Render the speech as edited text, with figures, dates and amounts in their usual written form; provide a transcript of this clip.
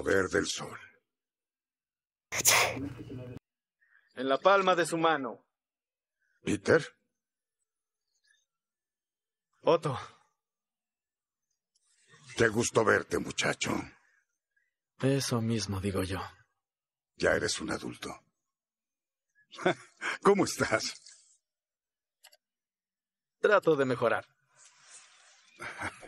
poder del sol. En la palma de su mano. ¿Peter? Otto. Qué gusto verte, muchacho. Eso mismo digo yo. Ya eres un adulto. ¿Cómo estás? Trato de mejorar.